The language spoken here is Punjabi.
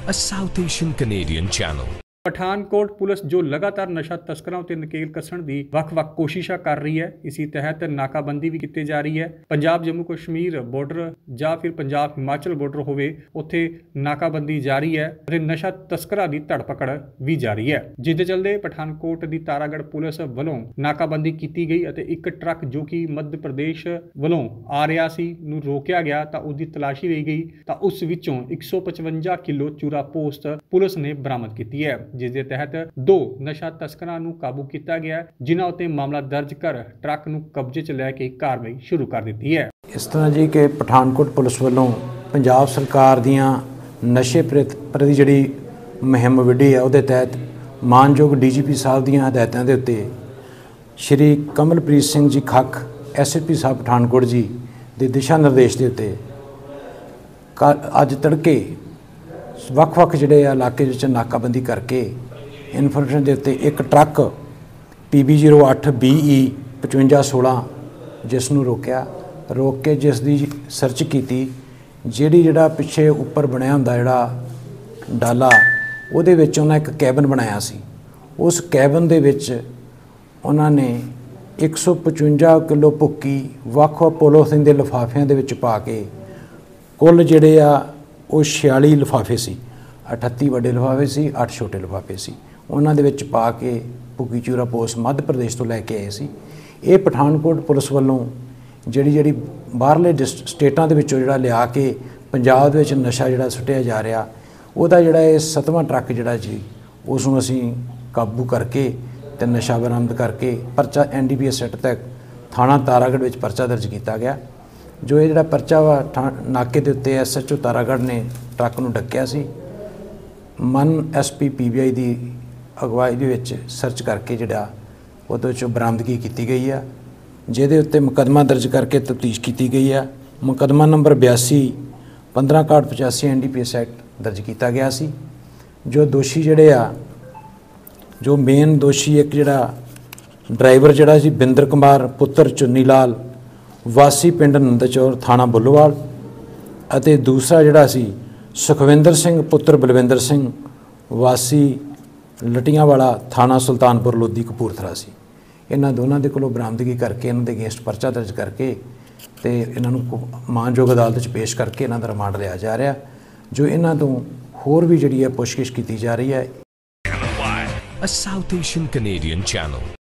a South Asian Canadian channel. Pathankot police जो लगातार नशा तस्करों ते नकेल कसण दी ਵੱਖ-ਵੱਖ कोशिशां कर रही है। इसी तहत नाकाबंदी भी की जा रही है। पंजाब जम्मू कश्मीर बॉर्डर ਜਾਂ फिर पंजाब हिमाचल बॉर्डर होवे उत्थे नाकाबंदी जारी है ते नशा तस्करां दी धड़पकड़ भी जारी है। जिस दे चलदे पठानकोट दी तारागढ़ पुलिस ਵੱਲੋਂ नाकाबंदी की गई ਅਤੇ एक ट्रक जो कि मध्य प्रदेश ਵੱਲੋਂ आ रहा सी ਨੂੰ रोकिया गया ਤਾਂ उसकी तलाशी ਲਈ गई ਤਾਂ ਉਸ ਵਿੱਚੋਂ 155 किलो चूरा पोस्ट पुलिस ने बरामद की है। जिस दे तहत 2 नशा तस्करां नूं काबू किया गया जिन्हां उत्ते मामला दर्ज कर ट्रक नूं कब्जे च लैके कार्रवाई शुरू कर दी है। इस तरह जी कि पठानकोट पुलिस वालों पंजाब सरकार दियां नशे प्रति जिहड़ी मुहिम विढ़ी है उहदे तहत मानयोग DGP साहब दियां हदायतां दे उत्ते श्री कमलप्रीत सिंह जी खख SSP साहब पठानकोट जी दे दिशा निर्देश के उत्ते अज तड़के ਵੱਖ-ਵੱਖ ਜਿਹੜੇ ਇਲਾਕੇ ਵਿੱਚ ਨਾਕਾਬੰਦੀ ਕਰਕੇ ਇਨਫੋਰਮੇਸ਼ਨ ਦੇ ਉੱਤੇ ਇੱਕ ਟਰੱਕ PB08 BE 5516 ਜਿਸ ਨੂੰ ਰੋਕ ਕੇ ਜਿਸ ਦੀ ਸਰਚ ਕੀਤੀ ਜਿਹੜਾ ਪਿੱਛੇ ਉੱਪਰ ਬਣਿਆ ਹੁੰਦਾ ਜਿਹੜਾ ਡਾਲਾ ਉਹਦੇ ਵਿੱਚ ਉਹਨਾਂ ਇੱਕ ਕੈਬਨ ਬਣਾਇਆ ਸੀ। ਉਸ ਕੈਬਨ ਦੇ ਵਿੱਚ ਉਹਨਾਂ ਨੇ 155 ਕਿਲੋ ਭੁੱਕੀ ਵੱਖ-ਵੱਖ ਪੋਲੀਥੀਨ ਦੇ ਲਿਫਾਫਿਆਂ ਦੇ ਵਿੱਚ ਪਾ ਕੇ ਕੁੱਲ ਜਿਹੜੇ ਆ ਉਹ 46 ਲਿਫਾਫੇ ਸੀ। 38 ਵੱਡੇ ਲਿਫਾਫੇ ਸੀ, 8 ਛੋਟੇ ਲਿਫਾਫੇ ਸੀ। ਉਹਨਾਂ ਦੇ ਵਿੱਚ ਪਾ ਕੇ ਭੁੱਕੀ ਚੂਰਾ ਪੋਸਟ ਮੱਧ ਪ੍ਰਦੇਸ਼ ਤੋਂ ਲੈ ਕੇ ਆਏ ਸੀ। ਇਹ ਪਠਾਨਕੋਟ ਪੁਲਿਸ ਵੱਲੋਂ ਜਿਹੜੀ ਬਾਹਰਲੇ ਸਟੇਟਾਂ ਦੇ ਵਿੱਚੋਂ ਜਿਹੜਾ ਲਿਆ ਕੇ ਪੰਜਾਬ ਦੇ ਵਿੱਚ ਨਸ਼ਾ ਜਿਹੜਾ ਸੁੱਟਿਆ ਜਾ ਰਿਹਾ ਉਹਦਾ ਜਿਹੜਾ ਇਹ 7ਵਾਂ ਟਰੱਕ ਜਿਹੜਾ ਜੀ ਉਸ ਨੂੰ ਅਸੀਂ ਕਾਬੂ ਕਰਕੇ ਤੇ ਨਸ਼ਾ ਬਰਾਮਦ ਕਰਕੇ ਪਰਚਾ NDPS ਐਕਟ ਤੱਕ ਥਾਣਾ ਤਾਰਾਗੜ੍ਹ ਵਿੱਚ ਪਰਚਾ ਦਰਜ ਕੀਤਾ ਗਿਆ। ਜੋ ਇਹ ਜਿਹੜਾ ਪਰਚਾ ਵਾ ਨਾਕੇ ਦੇ ਉੱਤੇ SHO ਤਾਰਾਗੜ੍ਹ ਨੇ ਟਰੱਕ ਨੂੰ ਡੱਕਿਆ ਸੀ। ਮਨ SP PBI ਦੀ ਅਗਵਾਈ ਦੇ ਵਿੱਚ ਸਰਚ ਕਰਕੇ ਜਿਹੜਾ ਉਹਦੇ ਵਿੱਚੋਂ ਬਰਾਮਦਗੀ ਕੀਤੀ ਗਈ ਆ ਜਿਹਦੇ ਉੱਤੇ ਮੁਕੱਦਮਾ ਦਰਜ ਕਰਕੇ ਤਫਤੀਸ਼ ਕੀਤੀ ਗਈ ਆ। ਮੁਕੱਦਮਾ ਨੰਬਰ 82 156185 NDPS ਐਕਟ ਦਰਜ ਕੀਤਾ ਗਿਆ ਸੀ। ਜੋ ਦੋਸ਼ੀ ਜਿਹੜੇ ਆ ਜੋ ਮੇਨ ਦੋਸ਼ੀ ਇੱਕ ਜਿਹੜਾ ਡਰਾਈਵਰ ਜਿਹੜਾ ਸੀ ਬਿੰਦਰ ਕੁਮਾਰ ਪੁੱਤਰ ਚੁੰਨੀ ਲਾਲ ਵਾਸੀ ਪਿੰਡ ਨੰਦਚੌਰ ਥਾਣਾ ਬੁੱਲੋਵਾਲ ਅਤੇ ਦੂਸਰਾ ਜਿਹੜਾ ਸੀ ਸੁਖਵਿੰਦਰ ਸਿੰਘ ਪੁੱਤਰ ਬਲਵਿੰਦਰ ਸਿੰਘ ਵਾਸੀ ਲਟੀਆਂ ਵਾਲਾ ਥਾਣਾ ਸੁਲਤਾਨਪੁਰ ਲੋਧੀ ਕਪੂਰਥਲਾ ਸੀ। ਇਹਨਾਂ ਦੋਨਾਂ ਦੇ ਕੋਲੋਂ ਬਰਾਮਦਗੀ ਕਰਕੇ ਇਹਨਾਂ ਦੇ ਅਗੇਂਸਟ ਪਰਚਾ ਦਰਜ ਕਰਕੇ ਤੇ ਇਹਨਾਂ ਨੂੰ ਮਾਨਯੋਗ ਅਦਾਲਤ 'ਚ ਪੇਸ਼ ਕਰਕੇ ਇਹਨਾਂ ਦਾ ਰਿਮਾਂਡ ਲਿਆ ਜਾ ਰਿਹਾ ਜੋ ਇਹਨਾਂ ਤੋਂ ਹੋਰ ਵੀ ਜਿਹੜੀ ਹੈ ਪੁੱਛਗਿੱਛ ਕੀਤੀ ਜਾ ਰਹੀ ਹੈ। A South Asian Canadian channel.